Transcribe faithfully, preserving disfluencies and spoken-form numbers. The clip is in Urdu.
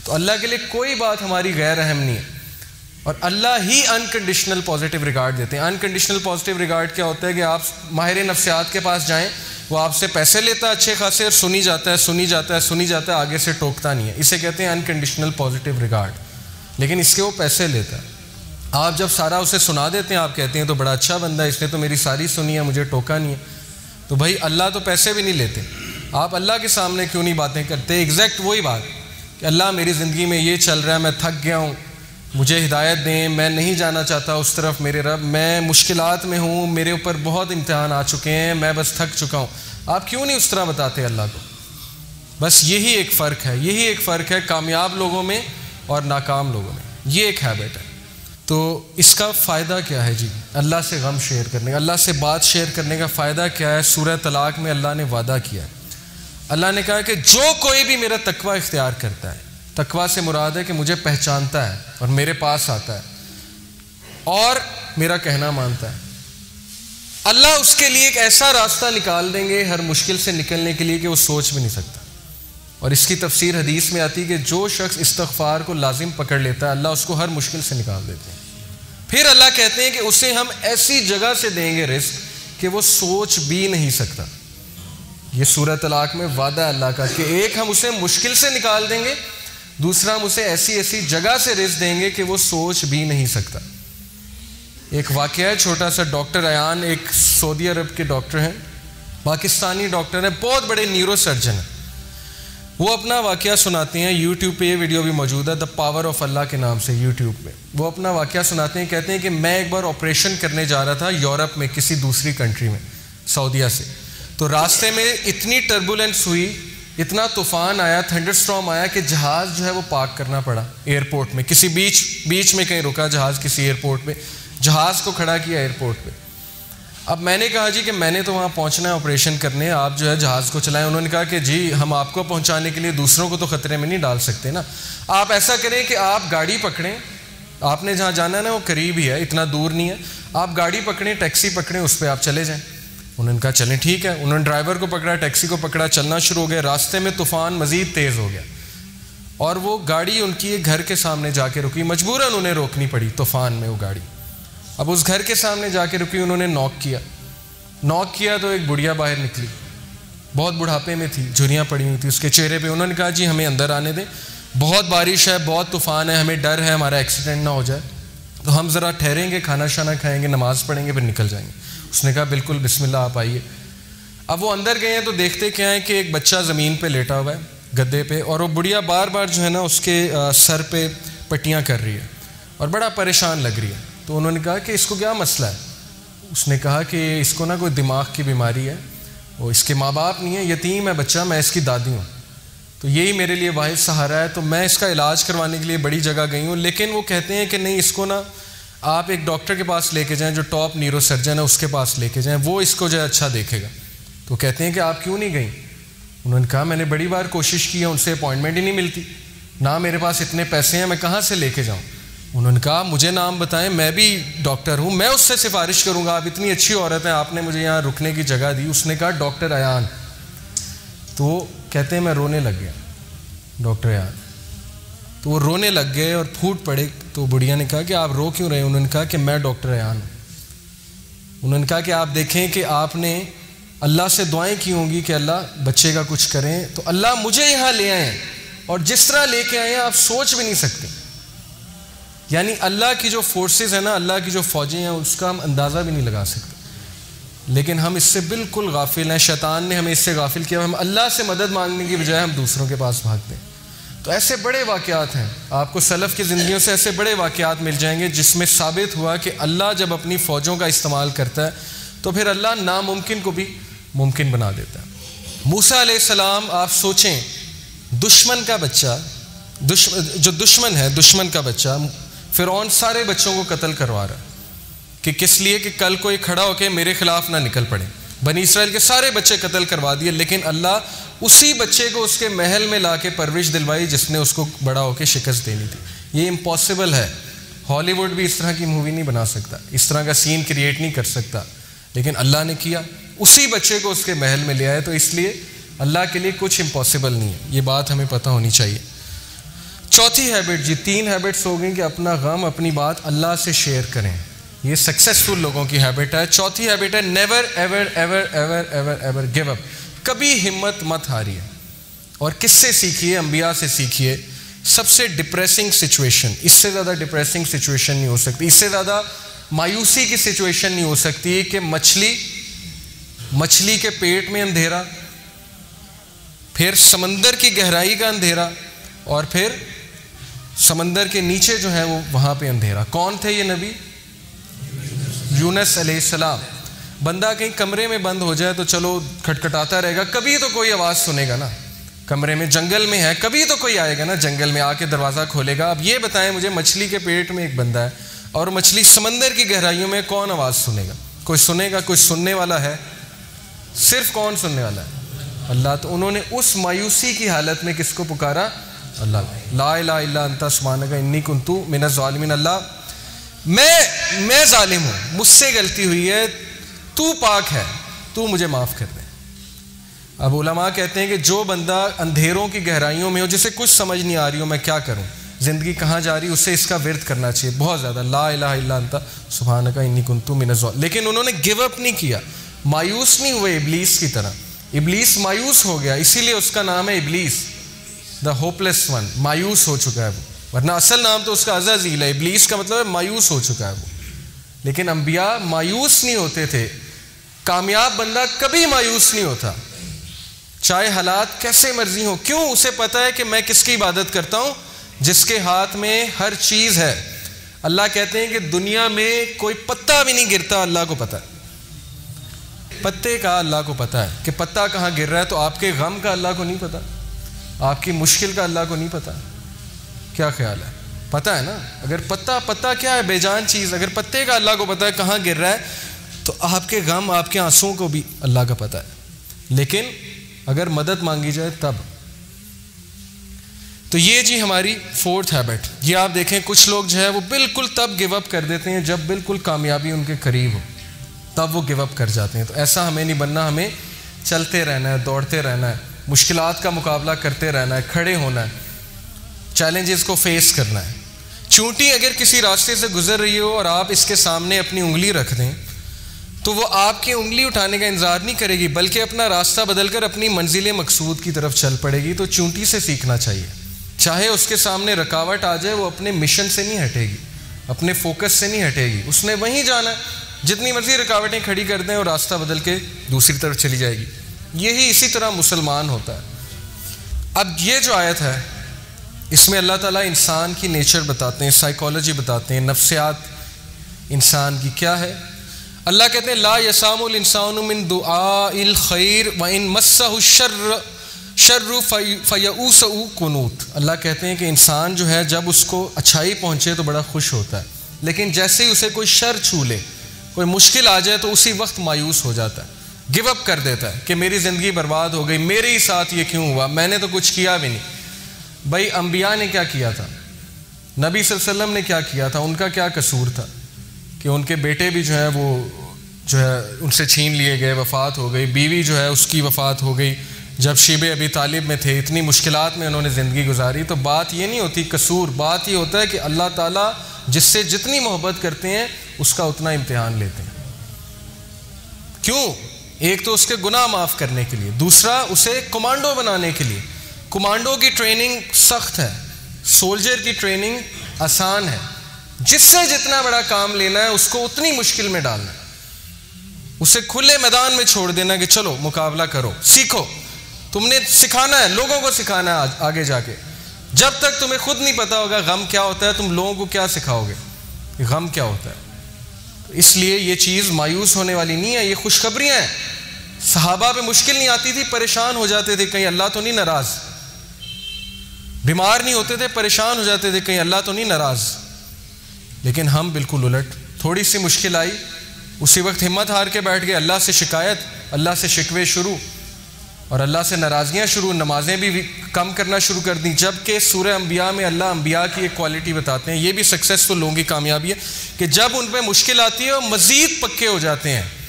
تو اللہ کے لیے کوئی بات ہماری غیر اہم نہیں ہے، اور اللہ ہی انکنڈیشنل پازیٹیو ریگارڈ دیتے ہیں۔ انکنڈیشنل پازیٹیو ریگارڈ کیا ہوتا ہے کہ آپ ماہر نفسیات کے پاس جائیں، وہ آپ سے پیسے لیتا ہے اچھے خاصے، اور سنی جاتا ہے سنی جاتا ہے سنی جاتا ہے آگے سے ٹوکتا نہیں ہے، اسے کہتے ہیں انکنڈیشنل پازیٹیو ریگارڈ، لیکن اس کے وہ پیسے لیتا ہے۔ آپ جب سارا اسے سنا دیتے ہیں، آپ کہتے ہیں تو بڑا اچھا بندہ ہے، اس نے تو میری ساری سنی ہے، مجھے ٹوکا نہیں ہے۔ تو بھائی اللہ تو پیسے بھی نہیں لیتے، آپ اللہ کے سامنے کیوں نہیں باتیں کرتے؟ ایگزیکٹ وہی بات کہ اللہ میری زندگی میں یہ چل رہا ہے، میں تھک گیا ہوں، مجھے ہدایت دیں، میں نہیں جانا چاہتا اس طرف میرے رب، میں مشکلات میں ہوں، میرے اوپر بہت امتحان آ چکے ہیں، میں بس تھک چکا ہوں۔ آپ کیوں نہیں اس طرح بتاتے اللہ کو؟ بس یہی ایک فرق ہے، یہی ایک فرق ہے کامیاب لوگوں میں اور ناکام لوگوں میں، یہ ایک ہیبٹ ہے۔ تو اس کا فائدہ کیا ہے جی؟ اللہ سے غم شیئر کرنے کا، اللہ سے بات شیئر کرنے کا فائدہ کیا ہے؟ سورہ طلاق میں اللہ نے وعدہ کیا ہے، اللہ نے کہا کہ جو کوئی بھی میرا تقوی اختیار کرتا ہے، تقوی سے مراد ہے کہ مجھے پہچانتا ہے اور میرے پاس آتا ہے اور میرا کہنا مانتا ہے، اللہ اس کے لیے ایک ایسا راستہ نکال دیں گے ہر مشکل سے نکلنے کے لیے کہ وہ سوچ بھی نہیں سکتا۔ اور اس کی تفسیر حدیث میں آتی ہے کہ جو شخص استغفار کو لازم پکڑ لیتا ہے، اللہ اس کو ہر مشکل سے نکال دیتے ہیں۔ پھر اللہ کہتے ہیں کہ اسے ہم ایسی جگہ سے دیں گے رزق کہ وہ سوچ بھی نہیں سکتا۔ یہ سورہ طلاق میں وعدہ ہے اللہ کا کہ ایک ہم اسے مشکل سے نکال دیں گے، دوسرا ہم اسے ایسی ایسی جگہ سے رزق دیں گے کہ وہ سوچ بھی نہیں سکتا۔ ایک واقعہ ہے چھوٹا سا، ڈاکٹر ایان ایک سعودی عرب کے ڈاکٹر ہیں، پاکستانی ڈاکٹر ہیں، بہت بڑے نیورو سرجن ہیں۔ وہ اپنا واقعہ سناتے ہیں، یوٹیوب پہ یہ ویڈیو بھی موجود ہے، دا پاور آف اللہ کے نام سے یوٹیوب پہ۔ وہ اپنا واقعہ سناتے ہیں، کہتے ہیں کہ میں ایک بار آپریشن کرنے جا رہا تھا یورپ میں کسی دوسری کنٹری میں، سعودیہ سے، تو راستے میں اتنی ٹربولنس ہوئی، اتنا طوفان آیا، تھنڈر سٹارم آیا کہ جہاز جو ہے وہ پارک کرنا پڑا ایئرپورٹ میں، کسی بیچ بیچ میں کہیں رکا جہاز، کسی ایئرپورٹ پہ جہاز کو کھڑا کیا ایئرپورٹ پہ۔ اب میں نے کہا جی کہ میں نے تو وہاں پہنچنا ہے آپریشن کرنے، آپ جو ہے جہاز کو چلائیں۔ انہوں نے کہا کہ جی ہم آپ کو پہنچانے کے لیے دوسروں کو تو خطرے میں نہیں ڈال سکتے نا، آپ ایسا کریں کہ آپ گاڑی پکڑیں، آپ نے جہاں جانا ہے نا وہ قریب ہی ہے، اتنا دور نہیں ہے، آپ گاڑی پکڑیں، ٹیکسی پکڑیں، اس پہ آپ چلے جائیں۔ انہوں نے کہا چلیں ٹھیک ہے، انہوں نے ڈرائیور کو پکڑا، ٹیکسی کو پکڑا، چلنا شروع ہو گیا۔ راستے میں طوفان مزید تیز ہو گیا اور وہ گاڑی ان کی ایک گھر کے سامنے جا کے رکی، مجبوراً انہیں روکنی پڑی طوفان میں وہ گاڑی۔ اب اس گھر کے سامنے جا کے رکی، انہوں نے نوک کیا، نوک کیا تو ایک بڑھیا باہر نکلی، بہت بڑھاپے میں تھی، جھریاں پڑی ہوئی تھی اس کے چہرے پہ۔ انہوں نے کہا جی ہمیں اندر آنے دیں، بہت بارش ہے، بہت طوفان ہے، ہمیں ڈر ہے ہمارا ایکسیڈنٹ نہ ہو جائے، تو ہم ذرا ٹھہریں گے، کھانا شانا کھائیں گے، نماز پڑھیں گے، پھر نکل جائیں گے۔ اس نے کہا بالکل بسم اللہ آپ آئیے۔ اب وہ اندر گئے ہیں تو دیکھتے کیا ہے کہ ایک بچہ زمین پہ لیٹا ہوا ہے گدے پہ، اور وہ بڑھیا بار بار جو ہے نا اس کے سر پہ پٹیاں کر رہی ہے اور بڑا پریشان لگ رہی ہے۔ تو انہوں نے کہا کہ اس کو کیا مسئلہ ہے؟ اس نے کہا کہ اس کو نا کوئی دماغ کی بیماری ہے، وہ اس کے ماں باپ نہیں ہے، یتیم ہے بچہ، میں اس کی دادی ہوں، تو یہی میرے لیے واحد سہارا ہے، تو میں اس کا علاج کروانے کے لیے بڑی جگہ گئی ہوں، لیکن وہ کہتے ہیں کہ نہیں اس کو نا آپ ایک ڈاکٹر کے پاس لے کے جائیں جو ٹاپ نیورو سرجن ہے، اس کے پاس لے کے جائیں، وہ اس کو جو ہے اچھا دیکھے گا۔ تو کہتے ہیں کہ آپ کیوں نہیں گئیں؟ انہوں نے کہا میں نے بڑی بار کوشش کی ہے، ان سے اپوائنٹمنٹ ہی نہیں ملتی، نہ میرے پاس اتنے پیسے ہیں، میں کہاں سے لے کے جاؤں؟ انہوں نے کہا مجھے نام بتائیں، میں بھی ڈاکٹر ہوں، میں اس سے سفارش کروں گا، آپ اتنی اچھی عورت ہیں، آپ نے مجھے یہاں رکنے کی جگہ دی۔ اس نے کہا ڈاکٹر ایان۔ تو وہ کہتے ہیں میں رونے لگ گیا، ڈاکٹر ایان۔ تو وہ رونے لگ گئے اور پھوٹ پڑے۔ تو بڑھیا نے کہا کہ آپ رو کیوں رہے ہیں؟ انہوں نے کہا کہ میں ڈاکٹر ایان ہوں۔ انہوں نے کہا کہ آپ دیکھیں کہ آپ نے اللہ سے دعائیں کی ہوں گی کہ اللہ بچے کا کچھ کریں، تو اللہ مجھے یہاں لے آئے ہیں، اور جس طرح لے کے آئے ہیں آپ سوچ بھی نہیں سکتے۔ یعنی اللہ کی جو فورسز ہیں نا، اللہ کی جو فوجیں ہیں، اس کا ہم اندازہ بھی نہیں لگا سکتے، لیکن ہم اس سے بالکل غافل ہیں، شیطان نے ہمیں اس سے غافل کیا، ہم اللہ سے مدد مانگنے کی بجائے ہم دوسروں کے پاس بھاگتے ہیں۔ تو ایسے بڑے واقعات ہیں، آپ کو سلف کی زندگیوں سے ایسے بڑے واقعات مل جائیں گے جس میں ثابت ہوا کہ اللہ جب اپنی فوجوں کا استعمال کرتا ہے تو پھر اللہ ناممکن کو بھی ممکن بنا دیتا ہے۔ موسیٰ علیہ السلام، آپ سوچیں، دشمن کا بچہ، جو دشمن ہے، دشمن کا بچہ، فرعون سارے بچوں کو قتل کروا رہا ہے کہ کس لیے کہ کل کوئی کھڑا ہو کے میرے خلاف نہ نکل پڑے۔ بنی اسرائیل کے سارے بچے قتل کروا دیے، لیکن اللہ اسی بچے کو اس کے محل میں لا کے پرورش دلوائی جس نے اس کو بڑا ہو کے شکست دینی تھی۔ یہ امپاسبل ہے، ہالی ووڈ بھی اس طرح کی مووی نہیں بنا سکتا، اس طرح کا سین کریٹ نہیں کر سکتا، لیکن اللہ نے کیا، اسی بچے کو اس کے محل میں لے آئے۔ تو اس لیے اللہ کے لیے کچھ امپاسبل نہیں ہے، یہ بات ہمیں پتہ ہونی چاہیے۔ چوتھی ہیبٹ جی، تین ہیبٹس ہو گئیں کہ اپنا غم اپنی بات اللہ سے شیئر کریں، یہ سکسیسفل لوگوں کی ہیبٹ ہے۔ چوتھی ہیبٹ ہے never ever ever ever ever ever give up, کبھی ہمت مت ہاریے۔ اور کس سے سیکھیے؟ انبیاء سے سیکھیے۔ سب سے ڈپریسنگ سچویشن، اس سے زیادہ ڈپریسنگ سچویشن نہیں ہو سکتی، اس سے زیادہ مایوسی کی سچویشن نہیں ہو سکتی کہ مچھلی مچھلی کے پیٹ میں اندھیرا، پھر سمندر کی گہرائی کا اندھیرا، اور پھر سمندر کے نیچے جو ہے وہ وہاں پہ اندھیرا۔ کون تھے یہ نبی؟ یونس علیہ السلام۔ بندہ کہیں کمرے میں بند ہو جائے تو چلو کھٹکھٹاتا رہے گا، کبھی تو کوئی آواز سنے گا نا، کمرے میں، جنگل میں ہے، کبھی تو کوئی آئے گا نا جنگل میں آ کے دروازہ کھولے گا۔ اب یہ بتائیں مجھے، مچھلی کے پیٹ میں ایک بندہ ہے اور مچھلی سمندر کی گہرائیوں میں، کون آواز سنے گا؟ کوئی سنے گا؟ کوئی سننے والا ہے؟ صرف کون سننے والا ہے؟ اللہ۔ تو انہوں نے اس مایوسی کی حالت میں کس کو پکارا؟ اللہ۔ لا الہ الا انت سبحانک انی کنت من الظالمین، اللہ میں میں ظالم ہوں، مجھ سے غلطی ہوئی ہے، تو پاک ہے، تو مجھے معاف کر دے۔ اب علماء کہتے ہیں کہ جو بندہ اندھیروں کی گہرائیوں میں ہو، جسے کچھ سمجھ نہیں آ رہی ہو میں کیا کروں، زندگی کہاں جا رہی، اسے اس کا ورد کرنا چاہیے بہت زیادہ، لا الہ الا انت سبحانک انی کنت من الظالمین۔ لیکن انہوں نے گیو اپ نہیں کیا، مایوس نہیں ہوئے ابلیس کی طرح۔ ابلیس مایوس ہو گیا، اسی لیے اس کا نام ہے ابلیس، دا ہوپلیس ون، مایوس ہو چکا ہے وہ، ورنہ اصل نام تو اس کا عزازیل ہے۔ ابلیس کا مطلب ہے مایوس ہو چکا ہے وہ۔ لیکن انبیاء مایوس نہیں ہوتے تھے۔ کامیاب بندہ کبھی مایوس نہیں ہوتا، چاہے حالات کیسے مرضی ہوں۔ کیوں؟ اسے پتہ ہے کہ میں کس کی عبادت کرتا ہوں؟ جس کے ہاتھ میں ہر چیز ہے۔ اللہ کہتے ہیں کہ دنیا میں کوئی پتا بھی نہیں گرتا، اللہ کو پتہ ہے۔ پتے کا اللہ کو پتہ ہے کہ پتا کہاں گر رہا ہے، تو آپ کے غم کا اللہ کو نہیں پتہ، آپ کی مشکل کا اللہ کو نہیں پتہ؟ کیا خیال ہے؟ پتہ ہے نا۔ اگر پتا پتا کیا ہے؟ بے جان چیز۔ اگر پتے کا اللہ کو پتہ ہے کہاں گر رہا ہے، تو آپ کے غم، آپ کے آنسوؤں کو بھی اللہ کا پتہ ہے۔ لیکن اگر مدد مانگی جائے تب۔ تو یہ جی ہماری فورتھ ہیبٹ۔ یہ آپ دیکھیں کچھ لوگ جو ہے وہ بالکل تب گیو اپ کر دیتے ہیں جب بالکل کامیابی ان کے قریب ہو، تب وہ گیو اپ کر جاتے ہیں۔ تو ایسا ہمیں نہیں بننا، ہمیں چلتے رہنا ہے، دوڑتے رہنا ہے، مشکلات کا مقابلہ کرتے رہنا ہے، کھڑے ہونا ہے، چیلنجز کو فیس کرنا ہے۔ چونٹی اگر کسی راستے سے گزر رہی ہو اور آپ اس کے سامنے اپنی انگلی رکھ دیں تو وہ آپ کی انگلی اٹھانے کا انتظار نہیں کرے گی، بلکہ اپنا راستہ بدل کر اپنی منزل مقصود کی طرف چل پڑے گی۔ تو چونٹی سے سیکھنا چاہیے، چاہے اس کے سامنے رکاوٹ آ جائے، وہ اپنے مشن سے نہیں ہٹے گی، اپنے فوکس سے نہیں ہٹے گی، اس نے وہیں جانا ہے۔ جتنی مرضی رکاوٹیں کھڑی کر دیں اور راستہ بدل کے دوسری طرف چلی جائے گی۔ یہی اسی طرح مسلمان ہوتا ہے۔ اب یہ جو آیت ہے اس میں اللہ تعالیٰ انسان کی نیچر بتاتے ہیں، سائیکالوجی بتاتے ہیں، نفسیات انسان کی کیا ہے۔ اللہ کہتے ہیں لا یسام الانسان من دعاء الخیر وان مسہ الشر شر فیئوس قنوط۔ اللہ کہتے ہیں کہ انسان جو ہے جب اس کو اچھائی پہنچے تو بڑا خوش ہوتا ہے، لیکن جیسے ہی اسے کوئی شر چھو لے، کوئی مشکل آ جائے تو اسی وقت مایوس ہو جاتا ہے، گیو اپ کر دیتا ہے کہ میری زندگی برباد ہو گئی، میرے ہی ساتھ یہ کیوں ہوا، میں نے تو کچھ کیا بھی نہیں۔ بھائی انبیاء نے کیا کیا تھا؟ نبی صلی اللہ علیہ وسلم نے کیا کیا تھا؟ ان کا کیا قصور تھا کہ ان کے بیٹے بھی جو ہے وہ جو ہے ان سے چھین لیے گئے، وفات ہو گئی، بیوی جو ہے اس کی وفات ہو گئی جب شیب ابی طالب میں تھے، اتنی مشکلات میں انہوں نے زندگی گزاری۔ تو بات یہ نہیں ہوتی قصور، بات یہ ہوتا ہے کہ اللہ تعالیٰ جس سے جتنی محبت کرتے ہیں اس کا اتنا امتحان لیتے ہیں۔ کیوں؟ ایک تو اس کے گناہ معاف کرنے کے لیے، دوسرا اسے کمانڈو بنانے کے لیے۔ کمانڈو کی ٹریننگ سخت ہے، سولجر کی ٹریننگ آسان ہے۔ جس سے جتنا بڑا کام لینا ہے اس کو اتنی مشکل میں ڈالنا ہے، اسے کھلے میدان میں چھوڑ دینا کہ چلو مقابلہ کرو، سیکھو۔ تم نے سکھانا ہے، لوگوں کو سکھانا ہے آگے جا کے۔ جب تک تمہیں خود نہیں پتا ہوگا غم کیا ہوتا ہے، تم لوگوں کو کیا سکھاؤ گے غم کیا ہوتا ہے؟ اس لیے یہ چیز مایوس ہونے والی نہیں ہے، یہ خوشخبریاں ہیں۔ صحابہ پہ مشکل نہیں آتی تھی، پریشان ہو جاتے تھے کہیں اللہ تو نہیں ناراض، بیمار نہیں ہوتے تھے، پریشان ہو جاتے تھے کہیں اللہ تو نہیں ناراض۔ لیکن ہم بالکل الٹ، تھوڑی سی مشکل آئی اسی وقت ہمت ہار کے بیٹھ گئے، اللہ سے شکایت، اللہ سے شکوے شروع، اور اللہ سے ناراضگیاں شروع، نمازیں بھی کم کرنا شروع کر دیں۔ جبکہ سورہ انبیاء میں اللہ انبیاء کی ایک کوالٹی بتاتے ہیں، یہ بھی سکسیسفل لوگوں کی کامیابی ہے کہ جب ان پہ مشکل آتی ہے وہ مزید پکے ہو جاتے ہیں،